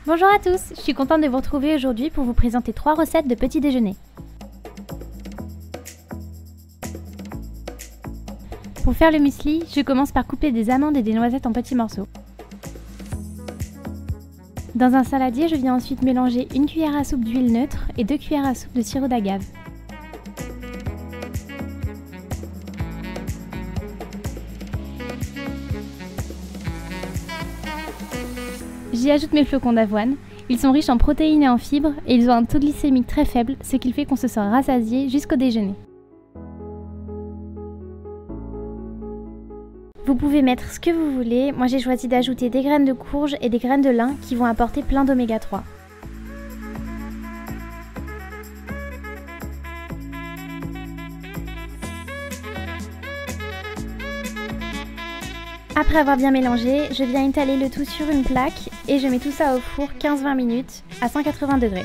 Bonjour à tous, je suis contente de vous retrouver aujourd'hui pour vous présenter 3 recettes de petit déjeuner. Pour faire le muesli, je commence par couper des amandes et des noisettes en petits morceaux. Dans un saladier, je viens ensuite mélanger 1 cuillère à soupe d'huile neutre et 2 cuillères à soupe de sirop d'agave. J'y ajoute mes flocons d'avoine. Ils sont riches en protéines et en fibres et ils ont un taux glycémique très faible, ce qui fait qu'on se sent rassasié jusqu'au déjeuner. Vous pouvez mettre ce que vous voulez, moi j'ai choisi d'ajouter des graines de courge et des graines de lin qui vont apporter plein d'oméga 3. Après avoir bien mélangé, je viens étaler le tout sur une plaque et je mets tout ça au four 15-20 minutes à 180 degrés.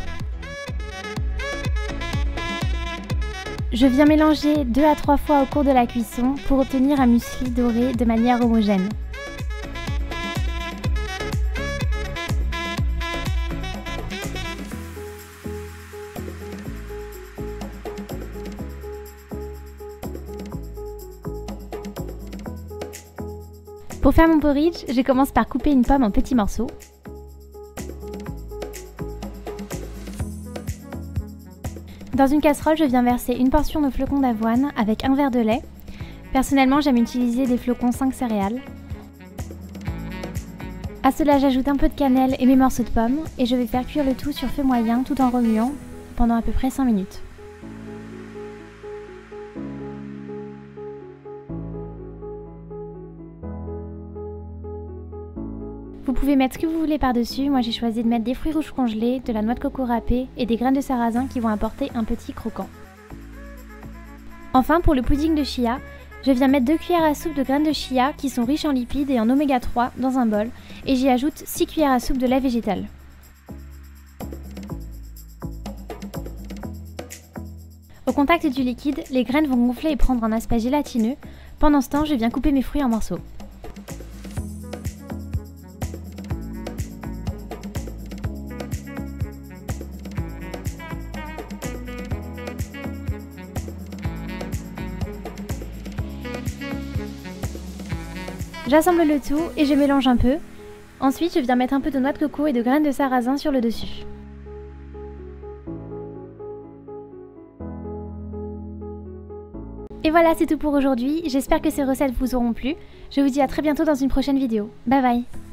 Je viens mélanger 2 à 3 fois au cours de la cuisson pour obtenir un muesli doré de manière homogène. Pour faire mon porridge, je commence par couper une pomme en petits morceaux. Dans une casserole, je viens verser une portion de flocons d'avoine avec un verre de lait. Personnellement, j'aime utiliser des flocons 5 céréales. À cela, j'ajoute un peu de cannelle et mes morceaux de pommes et je vais faire cuire le tout sur feu moyen tout en remuant pendant à peu près 5 minutes. Vous pouvez mettre ce que vous voulez par-dessus, moi j'ai choisi de mettre des fruits rouges congelés, de la noix de coco râpée et des graines de sarrasin qui vont apporter un petit croquant. Enfin, pour le pudding de chia, je viens mettre 2 cuillères à soupe de graines de chia qui sont riches en lipides et en oméga 3 dans un bol et j'y ajoute 6 cuillères à soupe de lait végétal. Au contact du liquide, les graines vont gonfler et prendre un aspect gélatineux. Pendant ce temps, je viens couper mes fruits en morceaux. J'assemble le tout et je mélange un peu. Ensuite, je viens mettre un peu de noix de coco et de graines de sarrasin sur le dessus. Et voilà, c'est tout pour aujourd'hui. J'espère que ces recettes vous auront plu. Je vous dis à très bientôt dans une prochaine vidéo. Bye bye!